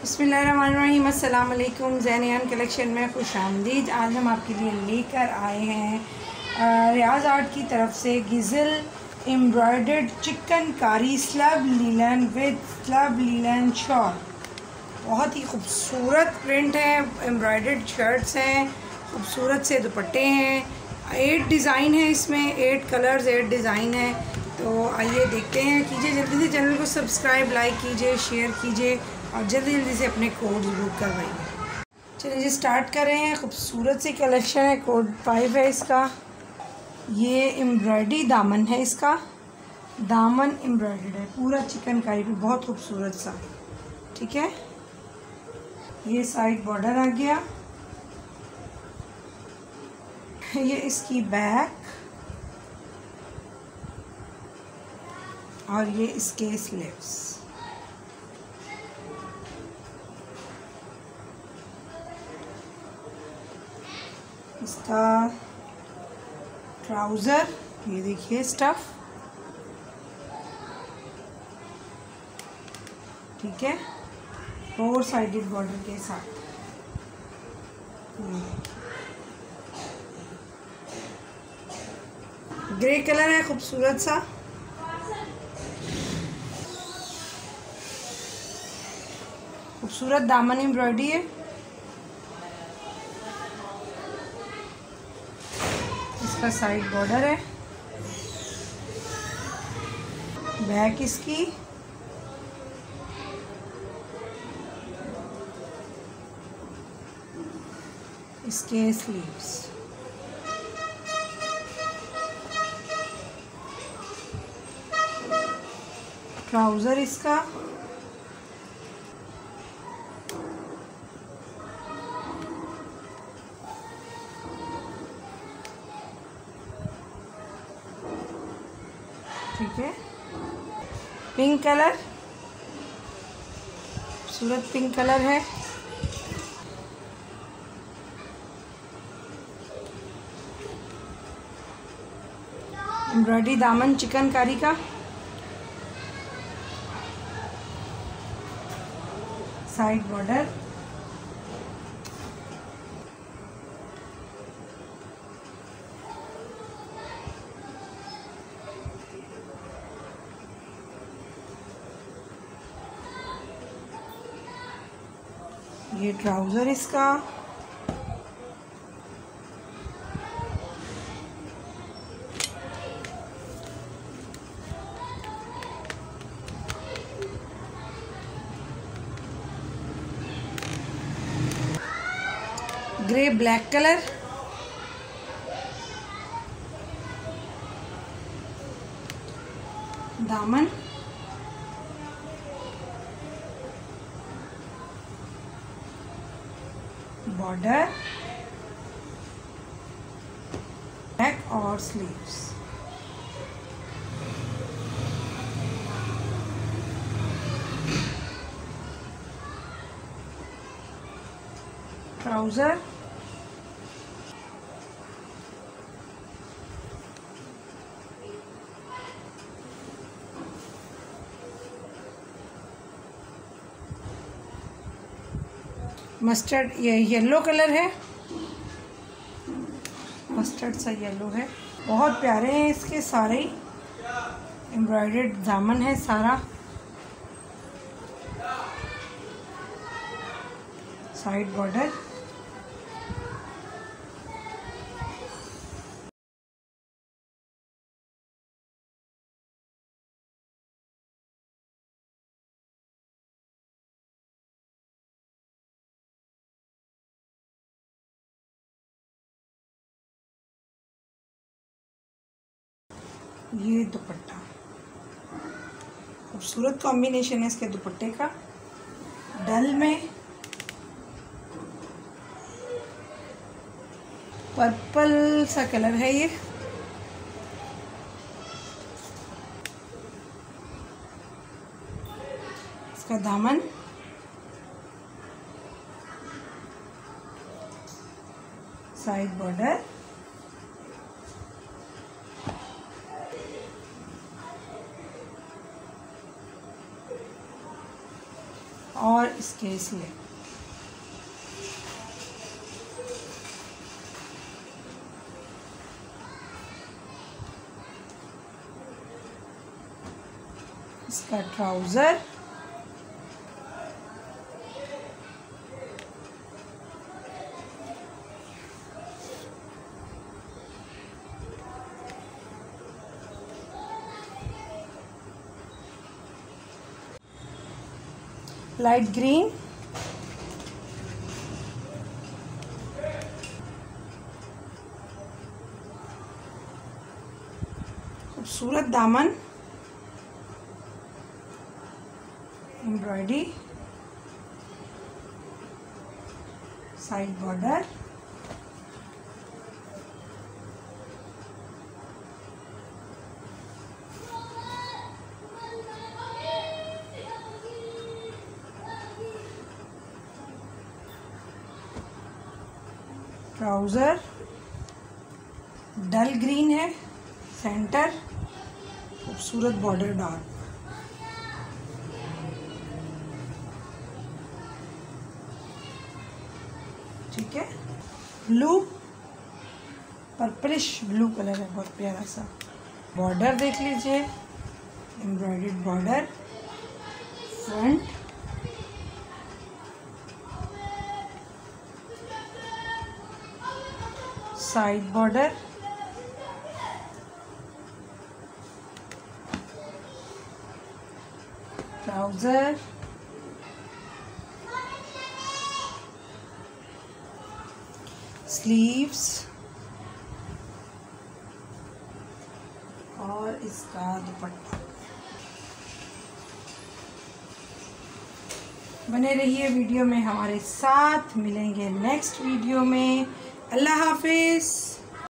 बिस्मिल्लाहिर्रहमानिर्रहीम। अस्सलाम वालेकुम। ज़ैनियान कलेक्शन में खुश आमदीद। आज हम आपके लिए लेकर आए हैं रियाज आर्ट की तरफ से गिज़ल embroidered chikankari slub linen with slub linen shawl. बहुत ही खूबसूरत प्रिंट है, एम्ब्रॉयडर्ड शर्ट्स हैं, खूबसूरत से दुपट्टे हैं। 8 डिज़ाइन है इसमें, 8 कलर्स 8 डिज़ाइन है। तो आइए देखते हैं। कीजिए जल्दी से चैनल को सब्सक्राइब, लाइक कीजिए, शेयर कीजिए और जल्दी जल्दी से अपने कोड बुक करवाइए। चलिए जी स्टार्ट कर रहे हैं। खूबसूरत सी कलेक्शन है। कोड 5 है इसका। ये एम्ब्रॉयडरी दामन है इसका। दामन एम्ब्रॉयडर्ड है पूरा चिकनकारी पे, बहुत खूबसूरत सा। ठीक है, ये साइड बॉर्डर आ गया। ये इसकी बैक और ये इसके स्लीव्स। इसका ट्राउज़र, ये देखिए स्टफ। ठीक है, 4 साइडेड बॉर्डर के साथ। ग्रे कलर है, खूबसूरत सा। खूबसूरत दामन एम्ब्रॉयडरी है। इसका साइड बॉर्डर है। बैक इसकी। इसके स्लीव्स। ट्राउज़र इसका। ठीक है, पिंक कलर, खूबसूरत पिंक कलर है। एम्ब्रॉयडरी दामन चिकनकारी का। Side border. ये ट्राउज़र इसका। Grey black colour. दामन। बॉर्डर। बैक और स्लीव्स। ट्राउज़र। मस्टर्ड, ये येलो कलर है, मस्टर्ड सा येलो है। बहुत प्यारे हैं इसके सारे। एम्ब्रॉयडर्ड दामन है सारा। Side border. ये दुपट्टा, खूबसूरत कॉम्बिनेशन है इसके दुपट्टे का। डल में पर्पल सा कलर है ये। इसका दामन। Side border. और इसके स्लीव। इसका ट्राउज़र, लाइट ग्रीन, खूबसूरत दामन, embroidery, side border, trouser dull green है, सेंटर, खूबसूरत बॉर्डर डार्क, ठीक है। ब्लू, पर्पलिश ब्लू कलर है, बहुत प्यारा सा। बॉर्डर देख लीजिए, embroidered border, front, side border, trouser, sleeves और इसका दुपट्टा। बने रहिए वीडियो में हमारे साथ, मिलेंगे नेक्स्ट वीडियो में। अल्लाह हाफिज़।